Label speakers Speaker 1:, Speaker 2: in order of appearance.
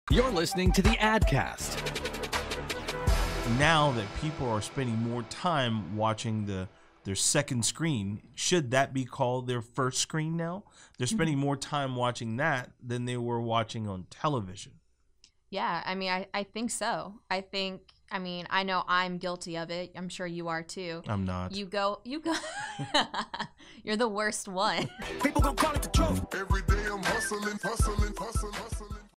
Speaker 1: You're listening to the AdCast.
Speaker 2: Now that people are spending more time watching their second screen, should that be called their first screen now? They're spending more time watching that than they were watching on television.
Speaker 3: Yeah, I mean, I think so. I know I'm guilty of it. I'm sure you are too.
Speaker 2: I'm not.
Speaker 3: You go. You're the worst one.
Speaker 4: People gon' call it the truth. Every day I'm hustling.